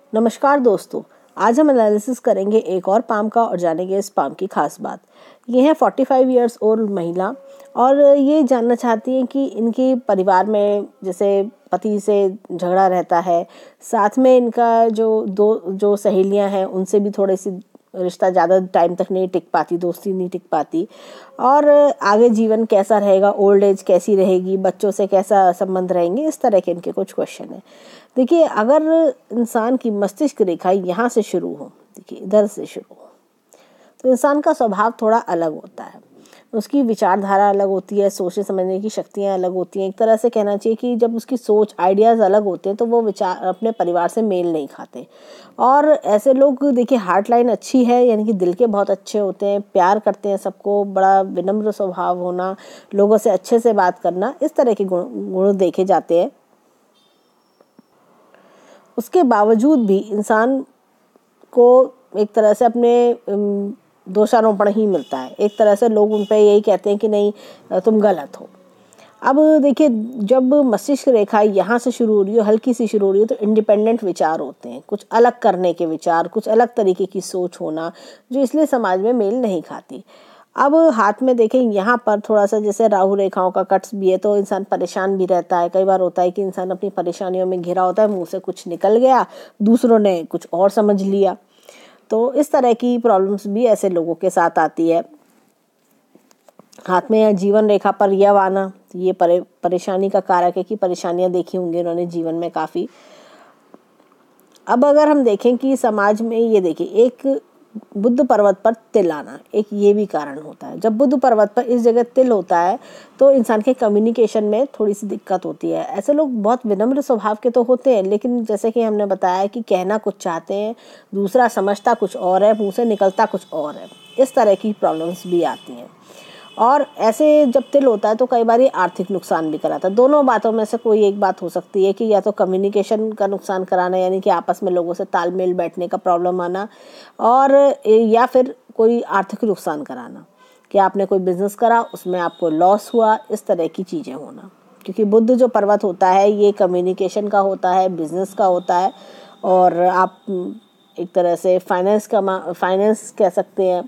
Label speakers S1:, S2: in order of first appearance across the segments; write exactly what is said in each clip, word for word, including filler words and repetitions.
S1: नमस्कार दोस्तों, आज हम एनालिसिस करेंगे एक और पाम का और जानेंगे इस पाम की खास बात। ये है पैंतालीस इयर्स ओल्ड महिला और ये जानना चाहती हैं कि इनके परिवार में जैसे पति से झगड़ा रहता है, साथ में इनका जो दो जो सहेलियां हैं उनसे भी थोड़ी सी रिश्ता ज़्यादा टाइम तक नहीं टिक पाती, दोस्ती नहीं टिक पाती और आगे जीवन कैसा रहेगा, ओल्ड एज कैसी रहेगी, बच्चों से कैसा संबंध रहेंगे, इस तरह के इनके कुछ क्वेश्चन हैं। देखिए, अगर इंसान की मस्तिष्क रेखा यहाँ से शुरू हो, देखिए इधर से शुरू हो, तो इंसान का स्वभाव थोड़ा अलग होता है, उसकी विचारधारा अलग होती है, सोचने समझने की शक्तियाँ अलग होती हैं। एक तरह से कहना चाहिए कि जब उसकी सोच आइडियाज़ अलग होते हैं तो वो विचार अपने परिवार से मेल नहीं खाते। और ऐसे लोग, देखिए हार्ट लाइन अच्छी है, यानी कि दिल के बहुत अच्छे होते हैं, प्यार करते हैं सबको, बड़ा विनम्र स्वभाव होना, लोगों से अच्छे से बात करना, इस तरह के गुण गुण देखे जाते हैं। उसके बावजूद भी इंसान को एक तरह से अपने दोषारोपण ही मिलता है। एक तरह से लोग उन पर यही कहते हैं कि नहीं तुम गलत हो। अब देखिए, जब मस्तिष्क रेखा यहाँ से शुरू हो रही हो, हल्की सी शुरू हो रही हो, तो इंडिपेंडेंट विचार होते हैं, कुछ अलग करने के विचार, कुछ अलग तरीके की सोच होना, जो इसलिए समाज में मेल नहीं खाती। अब हाथ में देखें, यहाँ पर थोड़ा सा जैसे राहु रेखाओं का कट्स भी है, तो इंसान परेशान भी रहता है। कई बार होता है कि इंसान अपनी परेशानियों में घिरा होता है, मुंह से कुछ निकल गया, दूसरों ने कुछ और समझ लिया, तो इस तरह की प्रॉब्लम्स भी ऐसे लोगों के साथ आती है। हाथ में या जीवन रेखा पर यव आना, ये परे, परेशानी का कारक है कि परेशानियां देखी होंगी उन्होंने जीवन में काफ़ी। अब अगर हम देखें कि समाज में, ये देखिए, एक बुद्ध पर्वत पर तिल आना, एक ये भी कारण होता है। जब बुद्ध पर्वत पर इस जगह तिल होता है तो इंसान के कम्युनिकेशन में थोड़ी सी दिक्कत होती है। ऐसे लोग बहुत विनम्र स्वभाव के तो होते हैं, लेकिन जैसे कि हमने बताया कि कहना कुछ चाहते हैं, दूसरा समझता कुछ और है, मुंह से निकलता कुछ और है। इस तरह की प्रॉब्लम्स भी आती हैं। और ऐसे जब तिल होता है तो कई बार ये आर्थिक नुकसान भी कराता है। दोनों बातों में से कोई एक बात हो सकती है कि या तो कम्युनिकेशन का नुकसान कराना, यानी कि आपस में लोगों से तालमेल बैठने का प्रॉब्लम आना, और या फिर कोई आर्थिक नुकसान कराना कि आपने कोई बिजनेस करा, उसमें आपको लॉस हुआ, इस तरह की चीज़ें होना। क्योंकि बुद्ध जो पर्वत होता है ये कम्युनिकेशन का होता है, बिजनेस का होता है, और आप एक तरह से फाइनेंस का फाइनेंस कह सकते हैं,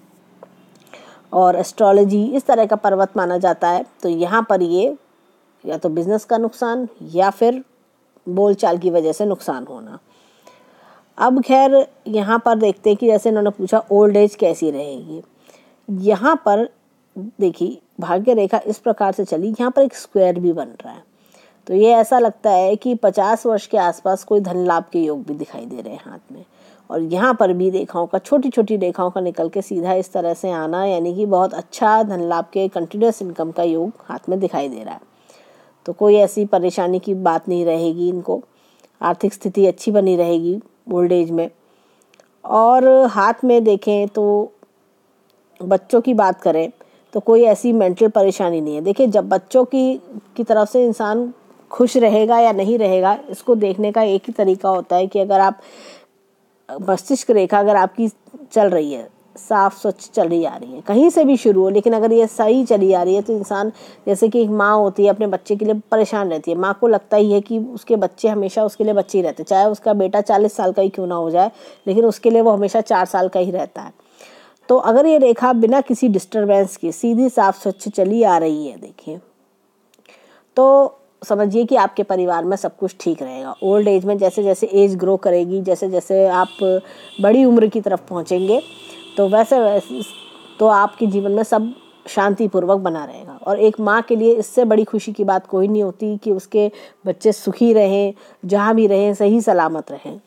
S1: और एस्ट्रोलॉजी, इस तरह का पर्वत माना जाता है। तो यहाँ पर ये या तो बिजनेस का नुकसान या फिर बोलचाल की वजह से नुकसान होना। अब खैर यहाँ पर देखते हैं कि जैसे इन्होंने पूछा ओल्ड एज कैसी रहेगी। यहाँ पर देखिए, भाग्य रेखा इस प्रकार से चली, यहाँ पर एक स्क्वायर भी बन रहा है, तो ये ऐसा लगता है कि पचास वर्ष के आसपास कोई धन लाभ के योग भी दिखाई दे रहे हैं हाथ में। और यहाँ पर भी रेखाओं का, छोटी छोटी रेखाओं का निकल के सीधा इस तरह से आना, यानी कि बहुत अच्छा धन लाभ के, कंटिन्यूस इनकम का योग हाथ में दिखाई दे रहा है। तो कोई ऐसी परेशानी की बात नहीं रहेगी इनको, आर्थिक स्थिति अच्छी बनी रहेगी ओल्ड एज में। और हाथ में देखें तो बच्चों की बात करें तो कोई ऐसी मेंटल परेशानी नहीं है। देखिए, जब बच्चों की की तरफ से इंसान खुश रहेगा या नहीं रहेगा, इसको देखने का एक ही तरीका होता है कि अगर आप मस्तिष्क रेखा अगर आपकी चल रही है, साफ स्वच्छ चली आ रही है, कहीं से भी शुरू हो, लेकिन अगर ये सही चली आ रही है, तो इंसान, जैसे कि एक माँ होती है, अपने बच्चे के लिए परेशान रहती है। माँ को लगता ही है कि उसके बच्चे हमेशा उसके लिए बच्चे ही रहते, चाहे उसका बेटा चालीस साल का ही क्यों ना हो जाए, लेकिन उसके लिए वो हमेशा चार साल का ही रहता है। तो अगर ये रेखा बिना किसी डिस्टर्बेंस के सीधी साफ स्वच्छ चली आ रही है, देखिए, तो समझिए कि आपके परिवार में सब कुछ ठीक रहेगा। ओल्ड एज में जैसे जैसे एज ग्रो करेगी, जैसे जैसे आप बड़ी उम्र की तरफ पहुंचेंगे, तो वैसे वैसे तो आपके जीवन में सब शांतिपूर्वक बना रहेगा। और एक माँ के लिए इससे बड़ी खुशी की बात कोई नहीं होती कि उसके बच्चे सुखी रहें, जहाँ भी रहें, सही सलामत रहें।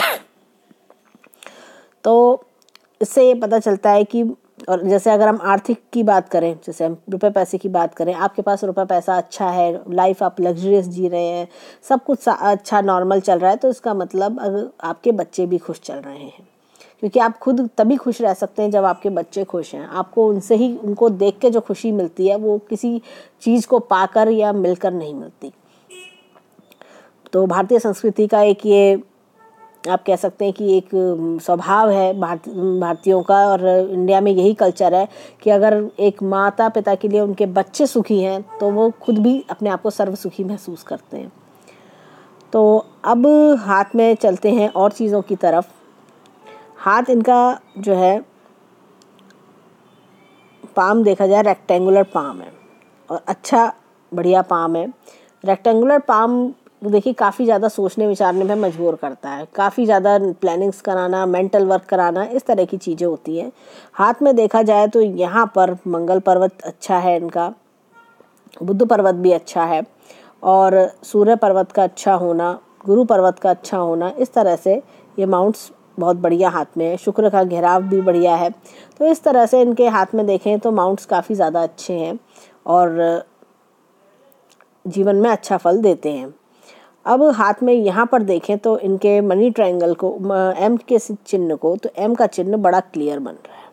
S1: तो इससे ये पता चलता है कि, और जैसे अगर हम आर्थिक की बात करें, जैसे हम रुपए पैसे की बात करें, आपके पास रुपए पैसा अच्छा है, लाइफ आप लग्जरियस जी रहे हैं, सब कुछ अच्छा नॉर्मल चल रहा है, तो इसका मतलब अगर आपके बच्चे भी खुश चल रहे हैं। क्योंकि आप खुद तभी खुश रह सकते हैं जब आपके बच्चे खुश हैं। आपको उनसे ही, उनको देख के जो खुशी मिलती है, वो किसी चीज़ को पाकर या मिलकर नहीं मिलती। तो भारतीय संस्कृति का एक ये आप कह सकते हैं कि एक स्वभाव है भारतीयों का, और इंडिया में यही कल्चर है कि अगर एक माता पिता के लिए उनके बच्चे सुखी हैं तो वो खुद भी अपने आप को सर्व सुखी महसूस करते हैं। तो अब हाथ में चलते हैं और चीज़ों की तरफ। हाथ इनका जो है पाम देखा जाए रेक्टेंगुलर पाम है और अच्छा बढ़िया पाम है। रेक्टेंगुलर पाम देखिए काफ़ी ज़्यादा सोचने विचारने में मजबूर करता है, काफ़ी ज़्यादा प्लानिंग्स कराना, मेंटल वर्क कराना, इस तरह की चीज़ें होती हैं। हाथ में देखा जाए तो यहाँ पर मंगल पर्वत अच्छा है इनका, बुद्ध पर्वत भी अच्छा है और सूर्य पर्वत का अच्छा होना, गुरु पर्वत का अच्छा होना, इस तरह से ये माउंट्स बहुत बढ़िया हाथ में है। शुक्र का घेराव भी बढ़िया है। तो इस तरह से इनके हाथ में देखें तो माउंट्स काफ़ी ज़्यादा अच्छे हैं और जीवन में अच्छा फल देते हैं। अब हाथ में यहाँ पर देखें तो इनके मनी ट्रायंगल को, एम के चिन्ह को, तो एम का चिन्ह बड़ा क्लियर बन रहा है,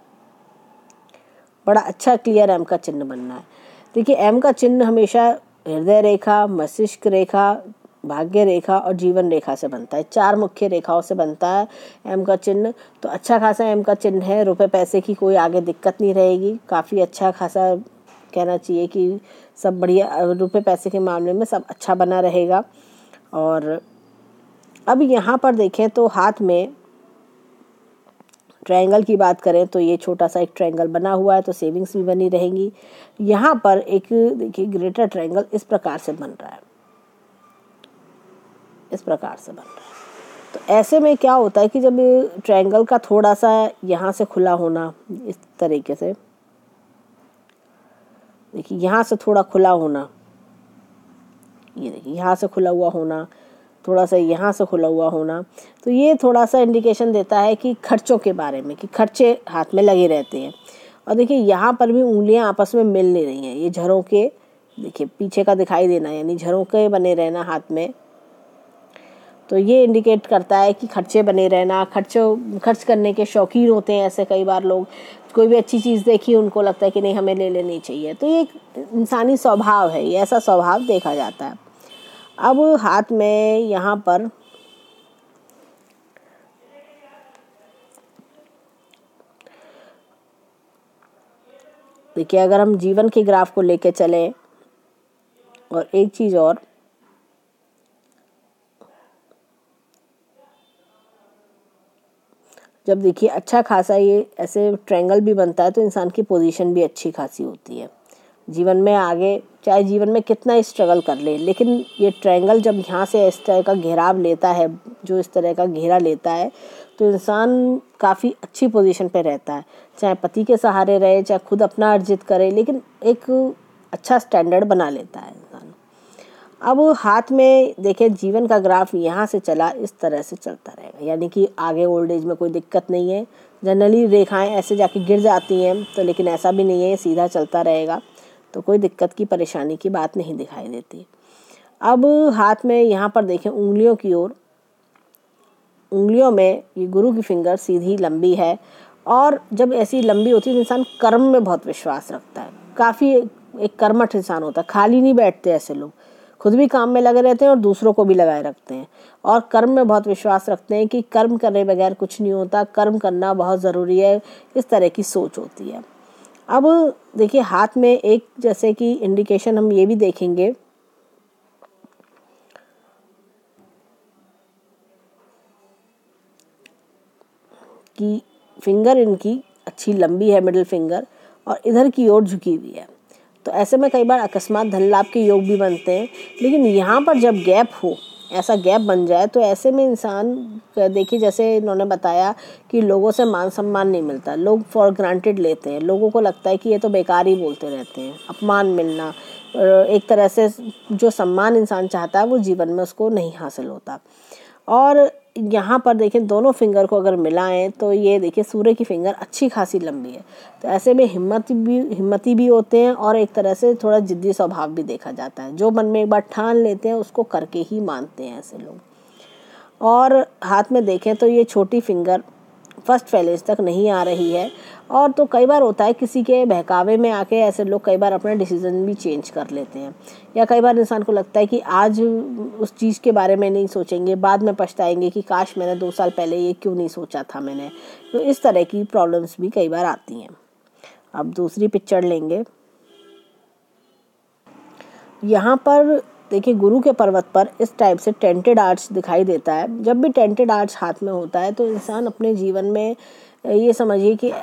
S1: बड़ा अच्छा क्लियर एम का चिन्ह बनना है। देखिए एम का चिन्ह हमेशा हृदय रेखा, मस्तिष्क रेखा, भाग्य रेखा और जीवन रेखा से बनता है। चार मुख्य रेखाओं से बनता है एम का चिन्ह। तो अच्छा खासा एम का चिन्ह है, रुपए पैसे की कोई आगे दिक्कत नहीं रहेगी। काफ़ी अच्छा खासा कहना चाहिए कि सब बढ़िया, रुपए पैसे के मामले में सब अच्छा बना रहेगा। और अब यहाँ पर देखें तो हाथ में ट्रायंगल की बात करें तो ये छोटा सा एक ट्रायंगल बना हुआ है, तो सेविंग्स भी बनी रहेंगी। यहाँ पर एक देखिए ग्रेटर ट्रायंगल इस प्रकार से बन रहा है, इस प्रकार से बन रहा है। तो ऐसे में क्या होता है कि जब ट्रायंगल का थोड़ा सा यहाँ से खुला होना, इस तरीके से देखिए यहाँ से थोड़ा खुला होना, ये देखिए यहाँ से खुला हुआ होना, थोड़ा सा यहाँ से खुला हुआ होना, तो ये थोड़ा सा इंडिकेशन देता है कि खर्चों के बारे में, कि खर्चे हाथ में लगे रहते हैं। और देखिए यहाँ पर भी उंगलियाँ आपस में मिल नहीं रही हैं, ये झरोके देखिए पीछे का दिखाई देना, यानी झरोके बने रहना हाथ में। तो ये इंडिकेट करता है कि खर्चे बने रहना, खर्चों खर्च करने के शौकीन होते हैं ऐसे कई बार लोग। कोई भी अच्छी चीज़ देखी उनको लगता है कि नहीं हमें ले लेनी चाहिए। तो ये एक इंसानी स्वभाव है, ये ऐसा स्वभाव देखा जाता है। अब हाथ में यहाँ पर देखिए अगर हम जीवन के ग्राफ को लेके चलें, और एक चीज़ और, जब देखिए अच्छा खासा ये ऐसे ट्रायंगल भी बनता है तो इंसान की पोजीशन भी अच्छी खासी होती है जीवन में। आगे चाहे जीवन में कितना ही स्ट्रगल कर ले, लेकिन ये ट्रायंगल जब यहाँ से इस तरह का घेराव लेता है, जो इस तरह का घेरा लेता है, तो इंसान काफ़ी अच्छी पोजीशन पे रहता है। चाहे पति के सहारे रहे, चाहे खुद अपना अर्जित करे, लेकिन एक अच्छा स्टैंडर्ड बना लेता है इंसान। अब हाथ में देखें जीवन का ग्राफ यहाँ से चला, इस तरह से चलता रहेगा, यानी कि आगे ओल्ड एज में कोई दिक्कत नहीं है। जनरली रेखाएं ऐसे जाके गिर जाती हैं, तो लेकिन ऐसा भी नहीं है, सीधा चलता रहेगा, तो कोई दिक्कत की परेशानी की बात नहीं दिखाई देती। अब हाथ में यहाँ पर देखें उंगलियों की ओर, उंगलियों में ये गुरु की फिंगर सीधी लंबी है, और जब ऐसी लंबी होती है तो इंसान कर्म में बहुत विश्वास रखता है, काफ़ी एक कर्मठ इंसान होता है। खाली नहीं बैठते ऐसे लोग, खुद भी काम में लगे रहते हैं और दूसरों को भी लगाए रखते हैं, और कर्म में बहुत विश्वास रखते हैं कि कर्म करे बगैर कुछ नहीं होता, कर्म करना बहुत ज़रूरी है, इस तरह की सोच होती है। अब देखिए हाथ में एक जैसे कि इंडिकेशन हम ये भी देखेंगे कि फिंगर इनकी अच्छी लंबी है, मिडिल फिंगर, और इधर की ओर झुकी हुई है। तो ऐसे में कई बार अकस्मात धन लाभ के योग भी बनते हैं। लेकिन यहाँ पर जब गैप हो, ऐसा गैप बन जाए, तो ऐसे में इंसान देखिए जैसे इन्होंने बताया कि लोगों से मान सम्मान नहीं मिलता, लोग फॉर ग्रांटेड लेते हैं, लोगों को लगता है कि ये तो बेकार ही बोलते रहते हैं। अपमान मिलना, एक तरह से जो सम्मान इंसान चाहता है वो जीवन में उसको नहीं हासिल होता। और यहाँ पर देखें दोनों फिंगर को अगर मिलाएं तो ये देखिए सूर्य की फिंगर अच्छी खासी लंबी है। तो ऐसे में हिम्मत भी हिम्मती भी होते हैं, और एक तरह से थोड़ा जिद्दी स्वभाव भी देखा जाता है। जो मन में एक बार ठान लेते हैं उसको करके ही मानते हैं ऐसे लोग। और हाथ में देखें तो ये छोटी फिंगर फर्स्ट फैलेज तक नहीं आ रही है, और तो कई बार होता है किसी के बहकावे में आके ऐसे लोग कई बार अपना डिसीजन भी चेंज कर लेते हैं, या कई बार इंसान को लगता है कि आज उस चीज़ के बारे में नहीं सोचेंगे, बाद में पछताएंगे कि काश मैंने दो साल पहले ये क्यों नहीं सोचा था मैंने। तो इस तरह की प्रॉब्लम्स भी कई बार आती हैं। अब दूसरी पिक्चर लेंगे, यहाँ पर देखिए गुरु के पर्वत पर इस टाइप से टेंटेड आर्च दिखाई देता है। जब भी टेंटेड आर्च हाथ में होता है तो इंसान अपने जीवन में ये समझिए कि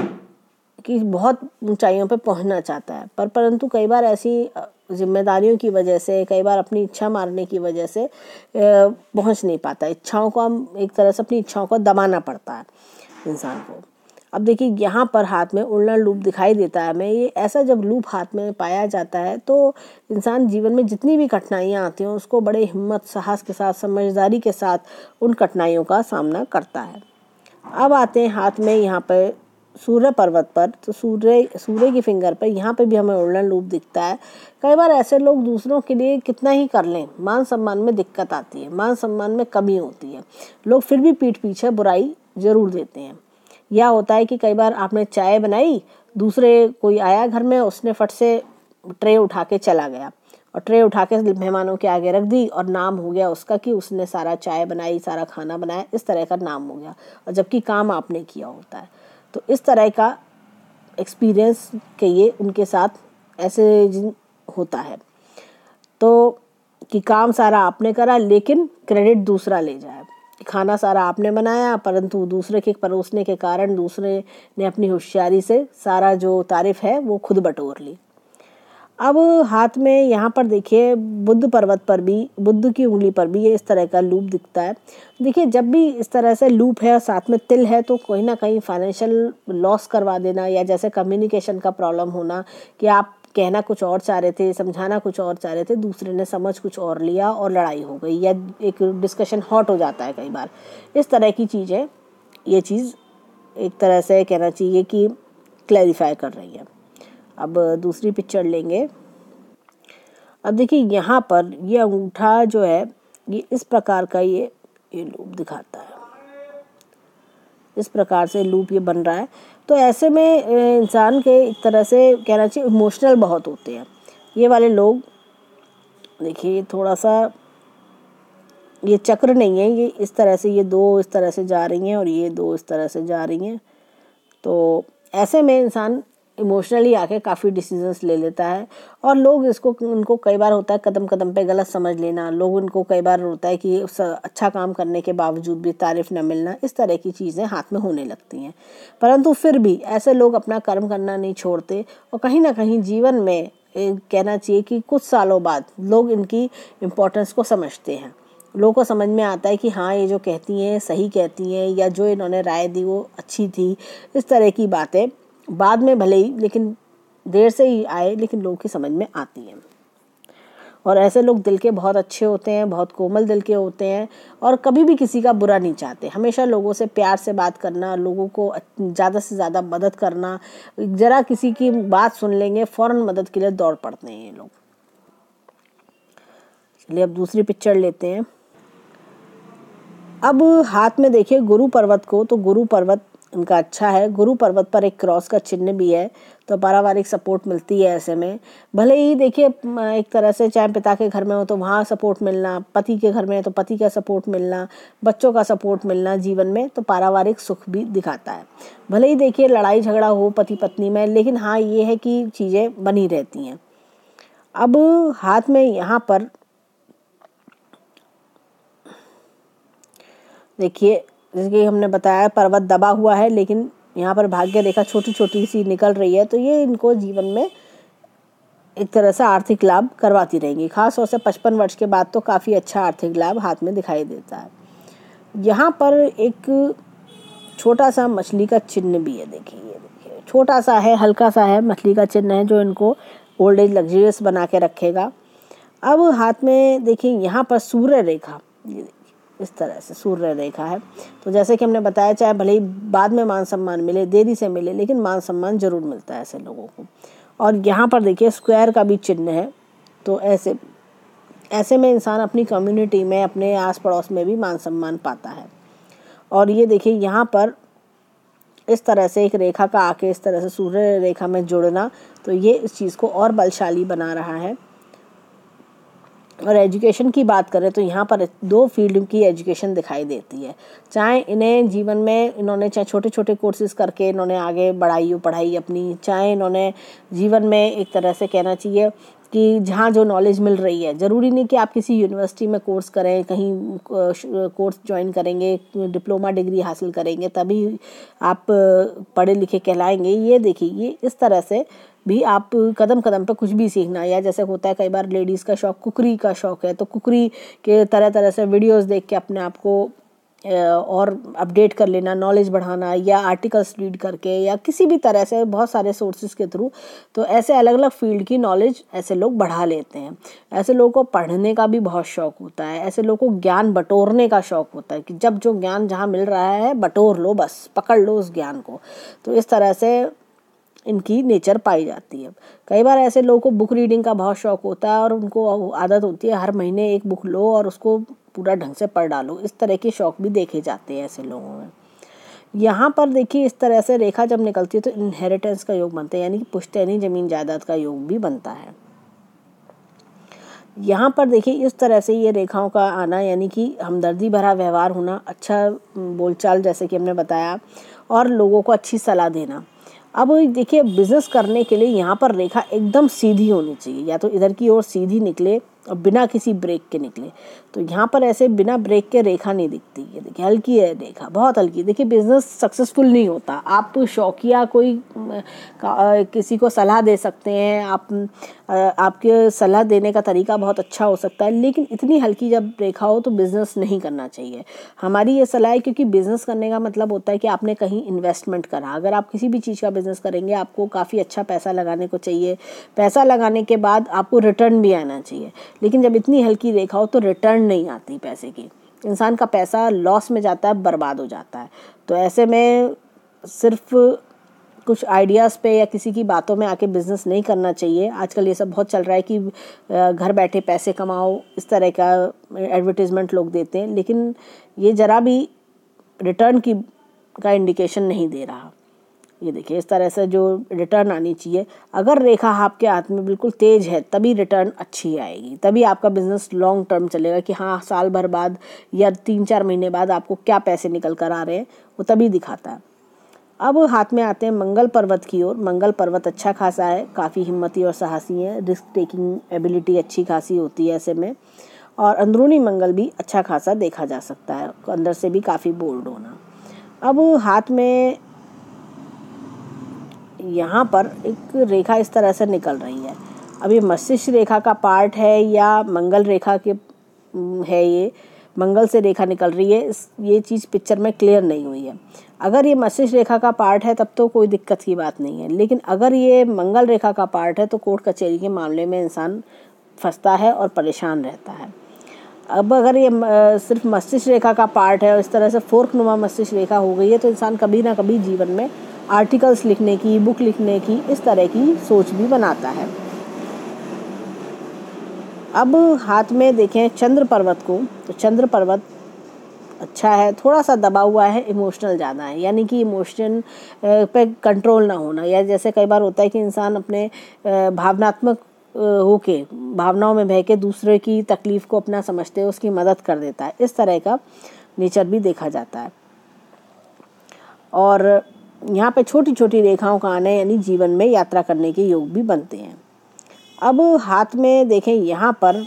S1: कि बहुत ऊंचाइयों पे पहुंचना चाहता है, पर परंतु कई बार ऐसी जिम्मेदारियों की वजह से, कई बार अपनी इच्छा मारने की वजह से पहुंच नहीं पाता। इच्छाओं को हम एक तरह से अपनी इच्छाओं को दबाना पड़ता है इंसान को। अब देखिए यहाँ पर हाथ में उड़न लूप दिखाई देता है हमें। ये ऐसा जब लूप हाथ में पाया जाता है तो इंसान जीवन में जितनी भी कठिनाइयाँ आती हैं उसको बड़े हिम्मत, साहस के साथ, समझदारी के साथ उन कठिनाइयों का सामना करता है। अब आते हैं हाथ में यहाँ पर सूर्य पर्वत पर, तो सूर्य सूर्य की फिंगर पर यहाँ पे भी हमें उड़न लूप दिखता है। कई बार ऐसे लोग दूसरों के लिए कितना ही कर लें, मान सम्मान में दिक्कत आती है, मान सम्मान में कमी होती है, लोग फिर भी पीठ पीछे बुराई जरूर देते हैं। या होता है कि कई बार आपने चाय बनाई, दूसरे कोई आया घर में, उसने फट से ट्रे उठा के चला गया और ट्रे उठा के मेहमानों के आगे रख दी और नाम हो गया उसका कि उसने सारा चाय बनाई, सारा खाना बनाया, इस तरह का नाम हो गया, और जबकि काम आपने किया होता है। तो इस तरह का एक्सपीरियंस के ये उनके साथ ऐसे होता है तो कि काम सारा आपने करा लेकिन क्रेडिट दूसरा ले जाए। खाना सारा आपने बनाया परंतु दूसरे के परोसने के कारण दूसरे ने अपनी होशियारी से सारा जो तारीफ है वो खुद बटोर ली। अब हाथ में यहाँ पर देखिए बुद्ध पर्वत पर भी, बुद्ध की उंगली पर भी ये इस तरह का लूप दिखता है। देखिए जब भी इस तरह से लूप है और साथ में तिल है तो कहीं ना कहीं फाइनेंशियल लॉस करवा देना, या जैसे कम्युनिकेशन का प्रॉब्लम होना कि आप कहना कुछ और चाह रहे थे, समझाना कुछ और चाह रहे थे, दूसरे ने समझ कुछ और लिया और लड़ाई हो गई, या एक डिस्कशन हॉट हो जाता है कई बार। इस तरह की चीज़ें ये चीज़ एक तरह से कहना चाहिए कि क्लैरिफाई कर रही है। अब दूसरी पिक्चर लेंगे। अब देखिए यहाँ पर ये अंगूठा जो है ये इस प्रकार का ये ये लूप दिखाता है, इस प्रकार से लूप ये बन रहा है। तो ऐसे में इंसान के एक तरह से कहना चाहिए इमोशनल बहुत होते हैं ये वाले लोग। देखिए थोड़ा सा ये चक्र नहीं है, ये इस तरह से, ये दो इस तरह से जा रही हैं और ये दो इस तरह से जा रही हैं। तो ऐसे में इंसान इमोशनली आके काफ़ी डिसीजंस ले लेता है और लोग इसको, उनको कई बार होता है कदम कदम पे गलत समझ लेना, लोग उनको कई बार होता है कि अच्छा काम करने के बावजूद भी तारीफ न मिलना, इस तरह की चीज़ें हाथ में होने लगती हैं। परंतु फिर भी ऐसे लोग अपना कर्म करना नहीं छोड़ते और कहीं ना कहीं जीवन में कहना चाहिए कि कुछ सालों बाद लोग इनकी इम्पोर्टेंस को समझते हैं। लोगों को समझ में आता है कि हाँ ये जो कहती हैं सही कहती हैं, या जो इन्होंने राय दी वो अच्छी थी। इस तरह की बातें बाद में भले ही, लेकिन देर से ही आए, लेकिन लोगों की समझ में आती हैं। और ऐसे लोग दिल के बहुत अच्छे होते हैं, बहुत कोमल दिल के होते हैं और कभी भी किसी का बुरा नहीं चाहते। हमेशा लोगों से प्यार से बात करना, लोगों को ज़्यादा से ज़्यादा मदद करना, ज़रा किसी की बात सुन लेंगे फ़ौरन मदद के लिए दौड़ पड़ते हैं ये लोग। चलिए अब दूसरी पिक्चर लेते हैं। अब हाथ में देखिए गुरु पर्वत को, तो गुरु पर्वत इनका अच्छा है। गुरु पर्वत पर एक क्रॉस का चिन्ह भी है, तो पारिवारिक सपोर्ट मिलती है ऐसे में। भले ही देखिए एक तरह से चाहे पिता के घर में हो तो वहाँ सपोर्ट मिलना, पति के घर में है तो पति का सपोर्ट मिलना, बच्चों का सपोर्ट मिलना जीवन में, तो पारिवारिक सुख भी दिखाता है। भले ही देखिए लड़ाई झगड़ा हो पति पत्नी में, लेकिन हाँ ये है कि चीज़ें बनी रहती हैं। अब हाथ में यहाँ पर देखिए जैसे कि हमने बताया पर्वत दबा हुआ है, लेकिन यहाँ पर भाग्य रेखा छोटी छोटी सी निकल रही है, तो ये इनको जीवन में एक तरह से आर्थिक लाभ करवाती रहेंगी। खास तौर से पचपन वर्ष के बाद तो काफ़ी अच्छा आर्थिक लाभ हाथ में दिखाई देता है। यहाँ पर एक छोटा सा मछली का चिन्ह भी है। देखिए ये देखिए छोटा सा है, हल्का सा है, मछली का चिन्ह है जो इनको ओल्ड एज लग्जरियस बना के रखेगा। अब हाथ में देखिए यहाँ पर सूर्य रेखा, इस तरह से सूर्य रेखा है। तो जैसे कि हमने बताया चाहे भले ही बाद में मान सम्मान मिले, देरी से मिले, लेकिन मान सम्मान जरूर मिलता है ऐसे लोगों को। और यहाँ पर देखिए स्क्वायर का भी चिन्ह है। तो ऐसे ऐसे में इंसान अपनी कम्युनिटी में, अपने आस पड़ोस में भी मान सम्मान पाता है। और ये देखिए यहाँ पर इस तरह से एक रेखा का आके इस तरह से सूर्य रेखा में जुड़ना, तो ये इस चीज़ को और बलशाली बना रहा है। और एजुकेशन की बात करें तो यहाँ पर दो फील्ड की एजुकेशन दिखाई देती है। चाहे इन्हें जीवन में इन्होंने चाहे छोटे छोटे कोर्सेज करके इन्होंने आगे बढ़ाई हो पढ़ाई अपनी, चाहे इन्होंने जीवन में एक तरह से कहना चाहिए कि जहाँ जो नॉलेज मिल रही है, ज़रूरी नहीं कि आप किसी यूनिवर्सिटी में कोर्स करें, कहीं कोर्स ज्वाइन करेंगे, डिप्लोमा डिग्री हासिल करेंगे तभी आप पढ़े लिखे कहलाएंगे। ये देखिए, ये इस तरह से भी आप कदम कदम पे कुछ भी सीखना, या जैसे होता है कई बार लेडीज़ का शौक़, कुकरी का शौक़ है, तो कुकरी के तरह तरह से वीडियोस देख के अपने आप को और अपडेट कर लेना, नॉलेज बढ़ाना, या आर्टिकल्स रीड करके, या किसी भी तरह से बहुत सारे सोर्सेज के थ्रू। तो ऐसे अलग अलग फील्ड की नॉलेज ऐसे लोग बढ़ा लेते हैं। ऐसे लोगों को पढ़ने का भी बहुत शौक़ होता है, ऐसे लोगों को ज्ञान बटोरने का शौक़ होता है कि जब जो ज्ञान जहाँ मिल रहा है बटोर लो, बस पकड़ लो उस ज्ञान को। तो इस तरह से इनकी नेचर पाई जाती है। कई बार ऐसे लोगों को बुक रीडिंग का बहुत शौक़ होता है और उनको आदत होती है हर महीने एक बुक लो और उसको पूरा ढंग से पढ़ डालो। इस तरह के शौक़ भी देखे जाते हैं ऐसे लोगों में। यहाँ पर देखिए, इस तरह से रेखा जब निकलती है तो इनहेरिटेंस का योग बनता है, यानी कि पुश्तैनी जमीन जायदाद का योग भी बनता है। यहाँ पर देखिए, इस तरह से ये रेखाओं का आना, यानी कि हमदर्दी भरा व्यवहार होना, अच्छा बोलचाल जैसे कि हमने बताया, और लोगों को अच्छी सलाह देना। अब देखिए, बिज़नेस करने के लिए यहाँ पर रेखा एकदम सीधी होनी चाहिए, या तो इधर की ओर सीधी निकले और बिना किसी ब्रेक के निकले। तो यहाँ पर ऐसे बिना ब्रेक के रेखा नहीं दिखती। ये देखिए, हल्की है रेखा, बहुत हल्की। देखिए, बिज़नेस सक्सेसफुल नहीं होता। आप शौकिया कोई किसी को सलाह दे सकते हैं, आप आपके सलाह देने का तरीका बहुत अच्छा हो सकता है, लेकिन इतनी हल्की जब रेखा हो तो बिज़नेस नहीं करना चाहिए। हमारी ये सलाह है, क्योंकि बिज़नेस करने का मतलब होता है कि आपने कहीं इन्वेस्टमेंट करा। अगर आप किसी भी चीज़ का बिज़नेस करेंगे, आपको काफ़ी अच्छा पैसा लगाने को चाहिए। पैसा लगाने के बाद आपको रिटर्न भी आना चाहिए। लेकिन जब इतनी हल्की रेखा हो तो रिटर्न नहीं आती पैसे की, इंसान का पैसा लॉस में जाता है, बर्बाद हो जाता है। तो ऐसे में सिर्फ कुछ आइडियाज़ पे या किसी की बातों में आके बिज़नेस नहीं करना चाहिए। आजकल ये सब बहुत चल रहा है कि घर बैठे पैसे कमाओ, इस तरह का एडवर्टीज़मेंट लोग देते हैं, लेकिन ये ज़रा भी रिटर्न की का इंडिकेशन नहीं दे रहा। ये देखिए, इस तरह से जो रिटर्न आनी चाहिए, अगर रेखा आपके हाथ में बिल्कुल तेज़ है तभी रिटर्न अच्छी आएगी, तभी आपका बिज़नेस लॉन्ग टर्म चलेगा। कि हाँ, साल भर बाद या तीन चार महीने बाद आपको क्या पैसे निकल कर आ रहे हैं, वो तभी दिखाता है। अब हाथ में आते हैं मंगल पर्वत की ओर। मंगल पर्वत अच्छा खासा है, काफ़ी हिम्मती और साहसी है, रिस्क टेकिंग एबिलिटी अच्छी खासी होती है ऐसे में, और अंदरूनी मंगल भी अच्छा खासा देखा जा सकता है, अंदर से भी काफ़ी बोल्ड होना। अब हाथ में यहाँ पर एक रेखा इस तरह से निकल रही है। अब ये मस्तिष्क रेखा का पार्ट है या मंगल रेखा के है, ये मंगल से रेखा निकल रही है, इस ये चीज़ पिक्चर में क्लियर नहीं हुई है। अगर ये मस्तिष्क रेखा का पार्ट है तब तो कोई दिक्कत की बात नहीं है, लेकिन अगर ये मंगल रेखा का पार्ट है तो कोर्ट कचहरी के मामले में इंसान फंसता है और परेशान रहता है। अब अगर ये सिर्फ मस्तिष्क रेखा का पार्ट है और इस तरह से फोर्क नुमा मस्तिष्क रेखा हो गई है, तो इंसान कभी ना कभी जीवन में आर्टिकल्स लिखने की, बुक लिखने की, इस तरह की सोच भी बनाता है। अब हाथ में देखें चंद्र पर्वत को, तो चंद्र पर्वत अच्छा है, थोड़ा सा दबा हुआ है, इमोशनल ज़्यादा है, यानी कि इमोशन पे कंट्रोल ना होना, या जैसे कई बार होता है कि इंसान अपने भावनात्मक होके, भावनाओं में बह के दूसरे की तकलीफ़ को अपना समझते हुए उसकी मदद कर देता है। इस तरह का नेचर भी देखा जाता है। और यहाँ पे छोटी छोटी रेखाओं का आना, यानी जीवन में यात्रा करने के योग भी बनते हैं। अब हाथ में देखें, यहाँ पर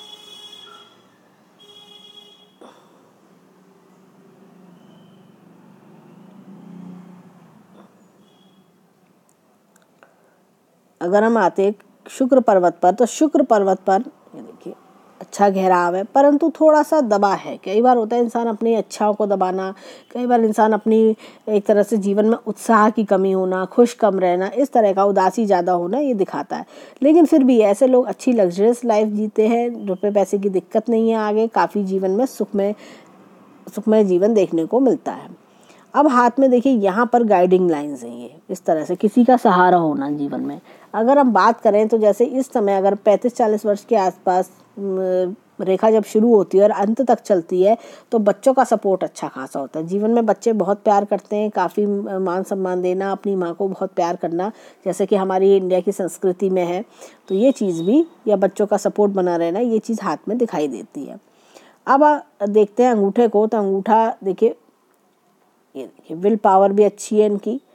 S1: अगर हम आते शुक्र पर्वत पर, तो शुक्र पर्वत पर ये देखिए अच्छा घेराव है, परंतु थोड़ा सा दबा है। कई बार होता है इंसान अपनी इच्छाओं को दबाना, कई बार इंसान अपनी एक तरह से जीवन में उत्साह की कमी होना, खुश कम रहना, इस तरह का उदासी ज़्यादा होना ये दिखाता है। लेकिन फिर भी ऐसे लोग अच्छी लग्जरियस लाइफ जीते हैं, रुपये पैसे की दिक्कत नहीं है, आगे काफ़ी जीवन में सुखमय सुखमय जीवन देखने को मिलता है। अब हाथ में देखिए, यहाँ पर गाइडिंग लाइंस हैं, ये इस तरह से किसी का सहारा होना जीवन में। अगर हम बात करें तो जैसे इस समय अगर पैंतीस चालीस वर्ष के आसपास रेखा जब शुरू होती है और अंत तक चलती है, तो बच्चों का सपोर्ट अच्छा खासा होता है। जीवन में बच्चे बहुत प्यार करते हैं, काफ़ी मान सम्मान देना, अपनी माँ को बहुत प्यार करना, जैसे कि हमारी इंडिया की संस्कृति में है, तो ये चीज़ भी, या बच्चों का सपोर्ट बना रहना, ये चीज़ हाथ में दिखाई देती है। अब देखते हैं अंगूठे को, तो अंगूठा देखिए, ये देखिए विल पावर भी अच्छी है इनकी,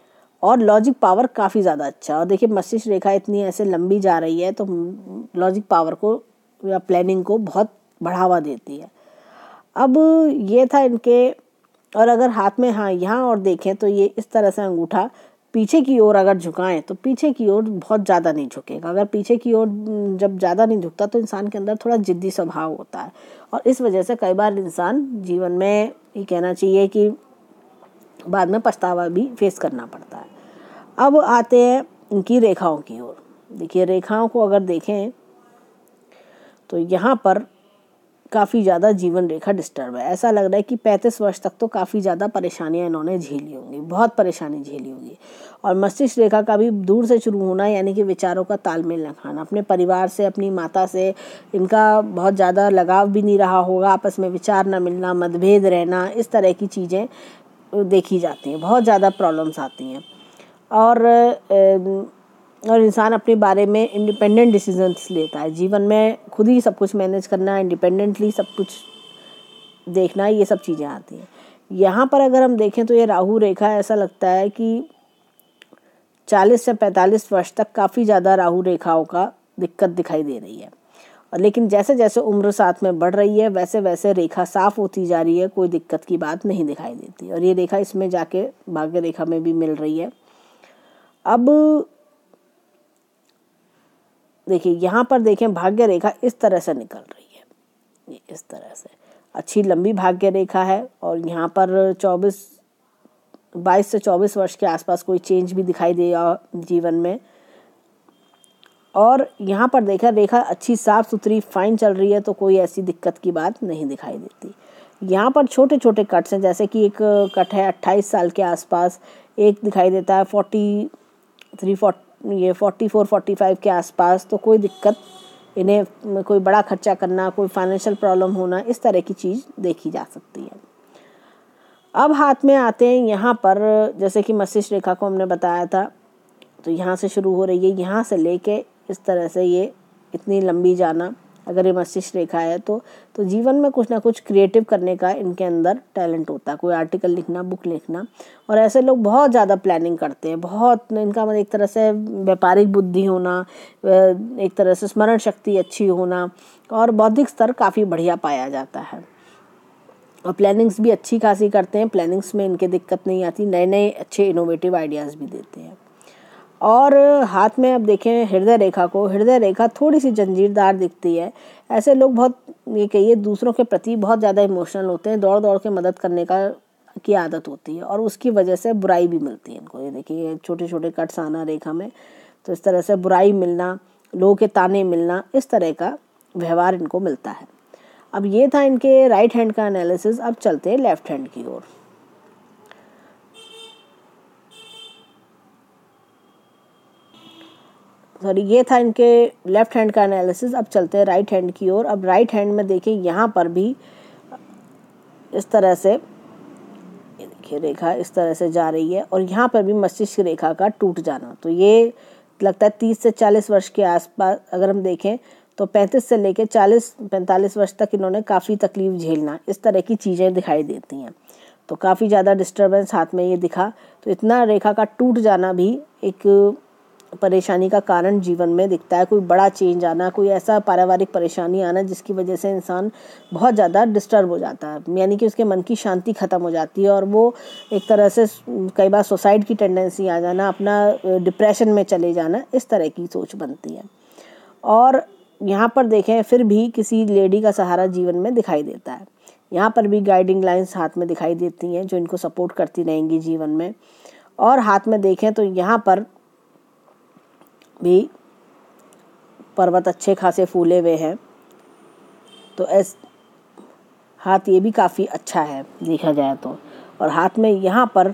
S1: और लॉजिक पावर काफ़ी ज़्यादा अच्छा। और देखिए मस्तिष्क रेखा इतनी ऐसे लंबी जा रही है तो लॉजिक पावर को या प्लानिंग को बहुत बढ़ावा देती है। अब ये था इनके, और अगर हाथ में, हाँ यहाँ और देखें तो ये इस तरह से अंगूठा पीछे की ओर अगर झुकाएं तो पीछे की ओर बहुत ज़्यादा नहीं झुकेगा। अगर पीछे की ओर जब ज़्यादा नहीं झुकता तो इंसान के अंदर थोड़ा जिद्दी स्वभाव होता है, और इस वजह से कई बार इंसान जीवन में, ये कहना चाहिए कि बाद में पछतावा भी फेस करना पड़ता है। अब आते हैं इनकी रेखाओं की ओर। देखिए रेखाओं को अगर देखें तो यहाँ पर काफ़ी ज़्यादा जीवन रेखा डिस्टर्ब है। ऐसा लग रहा है कि पैंतीस वर्ष तक तो काफ़ी ज़्यादा परेशानियां इन्होंने झेली होंगी, बहुत परेशानी झेली होगी। और मस्तिष्क रेखा का भी दूर से शुरू होना, यानी कि विचारों का तालमेल न खाना, अपने परिवार से, अपनी माता से इनका बहुत ज़्यादा लगाव भी नहीं रहा होगा, आपस में विचार न मिलना, मतभेद रहना, इस तरह की चीज़ें देखी जाती हैं, बहुत ज़्यादा प्रॉब्लम्स आती हैं। और और इंसान अपने बारे में इंडिपेंडेंट डिसीजंस लेता है, जीवन में खुद ही सब कुछ मैनेज करना, इंडिपेंडेंटली सब कुछ देखना, ये सब चीज़ें आती हैं। यहाँ पर अगर हम देखें तो ये राहु रेखा, ऐसा लगता है कि चालीस से पैंतालीस वर्ष तक काफ़ी ज़्यादा राहु रेखाओं का दिक्कत दिखाई दे रही है। और लेकिन जैसे जैसे उम्र साथ में बढ़ रही है वैसे वैसे रेखा साफ होती जा रही है, कोई दिक्कत की बात नहीं दिखाई देती। और ये रेखा इसमें जाके भाग्य रेखा में भी मिल रही है। अब देखिए यहाँ पर देखें भाग्य रेखा इस तरह से निकल रही है, ये इस तरह से अच्छी लंबी भाग्य रेखा है। और यहाँ पर चौबीस बाईस से चौबीस वर्ष के आसपास कोई चेंज भी दिखाई देगा जीवन में। और यहाँ पर देखा रेखा अच्छी साफ सुथरी फाइन चल रही है, तो कोई ऐसी दिक्कत की बात नहीं दिखाई देती। यहाँ पर छोटे छोटे कट्स हैं, जैसे कि एक कट है अट्ठाईस साल के आसपास, एक दिखाई देता है फोर्टी थ्री फोर्टी ये फोर्टी फोर फोर्टी फाइव के आसपास, तो कोई दिक्कत, इन्हें कोई बड़ा खर्चा करना, कोई फाइनेंशियल प्रॉब्लम होना, इस तरह की चीज़ देखी जा सकती है। अब हाथ में आते हैं यहाँ पर, जैसे कि मस्तिष्क रेखा को हमने बताया था, तो यहाँ से शुरू हो रही है, यहाँ से लेके इस तरह से ये इतनी लंबी जाना, अगर ये मस्तिष्क रेखा है तो तो जीवन में कुछ ना कुछ क्रिएटिव करने का इनके अंदर टैलेंट होता है, कोई आर्टिकल लिखना, बुक लिखना। और ऐसे लोग बहुत ज़्यादा प्लानिंग करते हैं, बहुत, इनका मतलब एक तरह से व्यापारिक बुद्धि होना, एक तरह से स्मरण शक्ति अच्छी होना, और बौद्धिक स्तर काफ़ी बढ़िया पाया जाता है। और प्लानिंग्स भी अच्छी खासी करते हैं, प्लानिंग्स में इनके दिक्कत नहीं आती, नए नए अच्छे इनोवेटिव आइडियाज़ भी देते हैं। और हाथ में अब देखें हृदय रेखा को, हृदय रेखा थोड़ी सी जंजीरदार दिखती है। ऐसे लोग बहुत, ये कहिए, दूसरों के प्रति बहुत ज़्यादा इमोशनल होते हैं, दौड़ दौड़ के मदद करने का की आदत होती है, और उसकी वजह से बुराई भी मिलती है इनको। ये देखिए छोटे छोटे कट्स आना रेखा में, तो इस तरह से बुराई मिलना, लोगों के ताने मिलना, इस तरह का व्यवहार इनको मिलता है। अब ये था इनके राइट हैंड का एनालिसिस। अब चलते हैं लेफ्ट हैंड की ओर। सॉरी, ये था इनके लेफ्ट हैंड का एनालिसिस। अब चलते हैं राइट हैंड की ओर। अब राइट हैंड में देखिए यहाँ पर भी इस तरह से, ये देखिए रेखा इस तरह से जा रही है, और यहाँ पर भी मस्तिष्क रेखा का टूट जाना। तो ये लगता है तीस से चालीस वर्ष के आसपास अगर हम देखें तो पैंतीस से लेकर चालीस पैंतालीस वर्ष तक इन्होंने काफ़ी तकलीफ झेलना, इस तरह की चीज़ें दिखाई देती हैं। तो काफ़ी ज़्यादा डिस्टर्बेंस हाथ में ये दिखा। तो इतना रेखा का टूट जाना भी एक परेशानी का कारण जीवन में दिखता है। कोई बड़ा चेंज आना, कोई ऐसा पारिवारिक परेशानी आना जिसकी वजह से इंसान बहुत ज़्यादा डिस्टर्ब हो जाता है, यानी कि उसके मन की शांति ख़त्म हो जाती है, और वो एक तरह से कई बार सुसाइड की टेंडेंसी आ जाना, अपना डिप्रेशन में चले जाना, इस तरह की सोच बनती है। और यहाँ पर देखें फिर भी किसी लेडी का सहारा जीवन में दिखाई देता है। यहाँ पर भी गाइडिंग लाइंस हाथ में दिखाई देती हैं जो इनको सपोर्ट करती रहेंगी जीवन में। और हाथ में देखें तो यहाँ पर भी पर्वत अच्छे खासे फूले हुए हैं, तो ऐस हाथ ये भी काफ़ी अच्छा है देखा जाए तो। और हाथ में यहाँ पर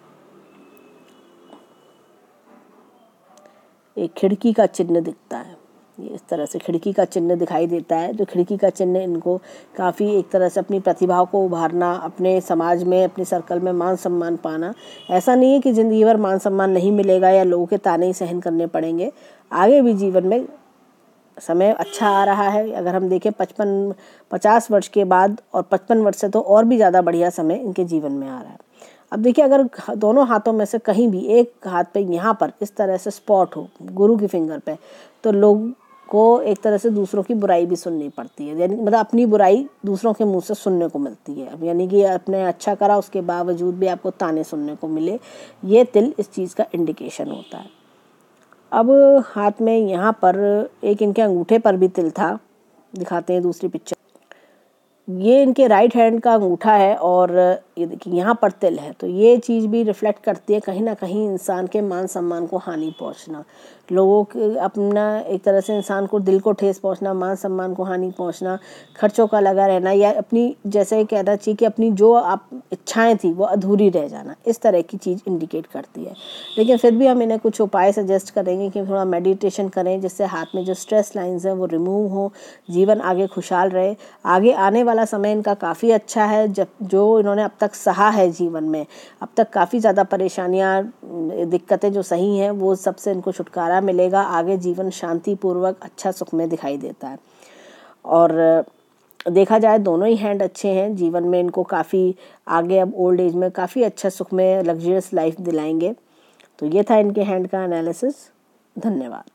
S1: एक खिड़की का चिन्ह दिखता है, ये इस तरह से खिड़की का चिन्ह दिखाई देता है। जो खिड़की का चिन्ह इनको काफ़ी एक तरह से अपनी प्रतिभाओं को उभारना, अपने समाज में, अपने सर्कल में मान सम्मान पाना। ऐसा नहीं है कि ज़िंदगी भर मान सम्मान नहीं मिलेगा या लोगों के ताने ही सहन करने पड़ेंगे, आगे भी जीवन में समय अच्छा आ रहा है। अगर हम देखें पचपन पचास वर्ष के बाद, और पचपन वर्ष से तो और भी ज़्यादा बढ़िया समय इनके जीवन में आ रहा है। अब देखिए, अगर दोनों हाथों में से कहीं भी एक हाथ पे यहाँ पर इस तरह से स्पॉट हो गुरु की फिंगर पे, तो लोग को एक तरह से दूसरों की बुराई भी सुननी पड़ती है, यानी मतलब अपनी बुराई दूसरों के मुंह से सुनने को मिलती है। अब यानी कि आपने अच्छा करा उसके बावजूद भी आपको ताने सुनने को मिले, ये तिल इस चीज़ का इंडिकेशन होता है। अब हाथ में यहाँ पर एक इनके अंगूठे पर भी तिल था, दिखाते हैं दूसरी पिक्चर। ये इनके राइट हैंड का अंगूठा है और ये देखिए यहाँ पर तिल है, तो ये चीज़ भी रिफ्लेक्ट करती है कहीं ना कहीं इंसान के मान सम्मान को हानि पहुँचना, लोगों के अपना एक तरह से इंसान को दिल को ठेस पहुँचना, मान सम्मान को हानि पहुँचना, खर्चों का लगा रहना, या अपनी जैसे कहना चाहिए कि अपनी जो आप इच्छाएं थी वो अधूरी रह जाना, इस तरह की चीज़ इंडिकेट करती है। लेकिन फिर भी हम इन्हें कुछ उपाय सजेस्ट करेंगे कि थोड़ा मेडिटेशन करें, जिससे हाथ में जो स्ट्रेस लाइंस हैं वो रिमूव हो, जीवन आगे खुशहाल रहे। आगे आने वाला समय इनका काफ़ी अच्छा है, जब जो इन्होंने अब तक सहा है जीवन में, अब तक काफ़ी ज़्यादा परेशानियाँ दिक्कतें जो सही हैं वो सबसे इनको छुटकारा मिलेगा। आगे जीवन शांतिपूर्वक अच्छा सुख में दिखाई देता है। और देखा जाए दोनों ही हैंड अच्छे हैं, जीवन में इनको काफ़ी आगे अब ओल्ड एज में काफ़ी अच्छा सुख में लग्जरियस लाइफ दिलाएंगे। तो ये था इनके हैंड का एनालिसिस। धन्यवाद।